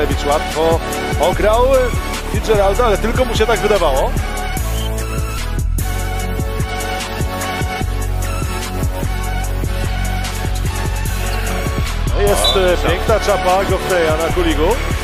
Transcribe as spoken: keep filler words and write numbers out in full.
Andrulewicz łatwo ograł Fitzgeralda, ale tylko mu się tak wydawało. Jest o, piękna czapa Gofreya na Kuligu.